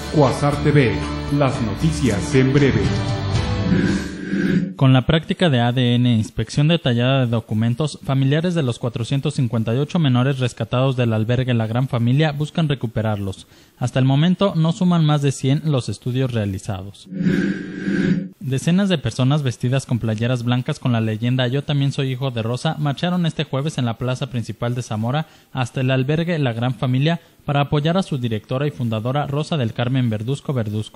Quasar TV, las noticias en breve. Con la práctica de ADN e inspección detallada de documentos, familiares de los 458 menores rescatados del albergue La Gran Familia buscan recuperarlos. Hasta el momento no suman más de 100 los estudios realizados. Decenas de personas vestidas con playeras blancas con la leyenda "Yo también soy hijo de Rosa" marcharon este jueves en la plaza principal de Zamora hasta el albergue La Gran Familia para apoyar a su directora y fundadora Rosa del Carmen Verduzco.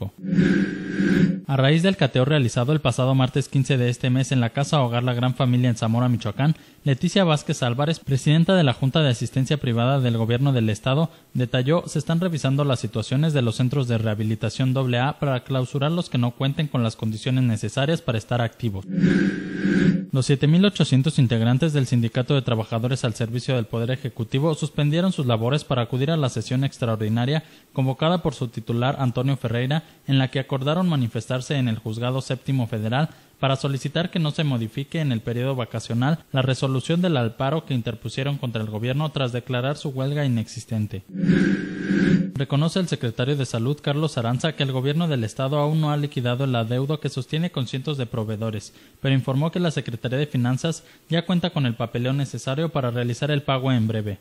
A raíz del cateo realizado el pasado martes 15 de este mes en la Casa Hogar La Gran Familia en Zamora, Michoacán, Leticia Vázquez Álvarez, presidenta de la Junta de Asistencia Privada del Gobierno del Estado, detalló: se están revisando las situaciones de los centros de rehabilitación AA para clausurar los que no cuenten con las condiciones necesarias para estar activos. Los 7.800 integrantes del Sindicato de Trabajadores al Servicio del Poder Ejecutivo suspendieron sus labores para acudir a la sesión extraordinaria convocada por su titular Antonio Ferreira, en la que acordaron manifestarse en el Juzgado Séptimo Federal para solicitar que no se modifique en el periodo vacacional la resolución del amparo que interpusieron contra el gobierno tras declarar su huelga inexistente. Reconoce el secretario de Salud, Carlos Aranza, que el gobierno del estado aún no ha liquidado el adeudo que sostiene con cientos de proveedores, pero informó que la Secretaría de Finanzas ya cuenta con el papeleo necesario para realizar el pago en breve.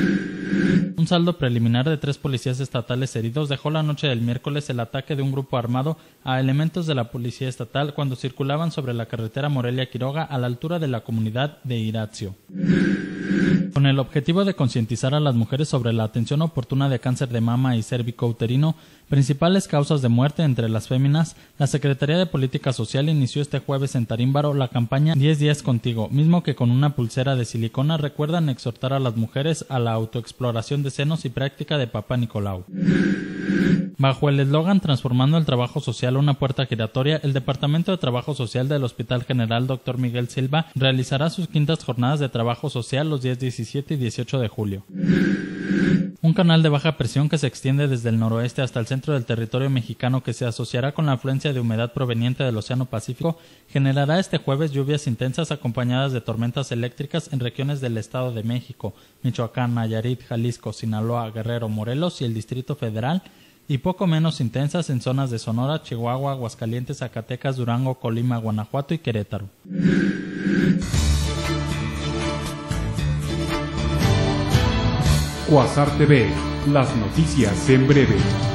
Un saldo preliminar de 3 policías estatales heridos dejó la noche del miércoles el ataque de un grupo armado a elementos de la policía estatal cuando circulaban sobre la carretera Morelia-Quiroga a la altura de la comunidad de Irazio. Con el objetivo de concientizar a las mujeres sobre la atención oportuna de cáncer de mama y cérvico-uterino, principales causas de muerte entre las féminas, la Secretaría de Política Social inició este jueves en Tarímbaro la campaña 10 días contigo, mismo que con una pulsera de silicona recuerdan exhortar a las mujeres a la autoexploración de senos y práctica de Papá Nicolau. Bajo el eslogan "Transformando el trabajo social, una puerta giratoria", el Departamento de Trabajo Social del Hospital General Dr. Miguel Silva realizará sus quintas jornadas de trabajo social los días 17 y 18 de julio. Un canal de baja presión que se extiende desde el noroeste hasta el centro del territorio mexicano, que se asociará con la afluencia de humedad proveniente del Océano Pacífico, generará este jueves lluvias intensas acompañadas de tormentas eléctricas en regiones del Estado de México, Michoacán, Nayarit, Jalisco, Sinaloa, Guerrero, Morelos y el Distrito Federal, y poco menos intensas en zonas de Sonora, Chihuahua, Aguascalientes, Zacatecas, Durango, Colima, Guanajuato y Querétaro. Quasar TV, las noticias en breve.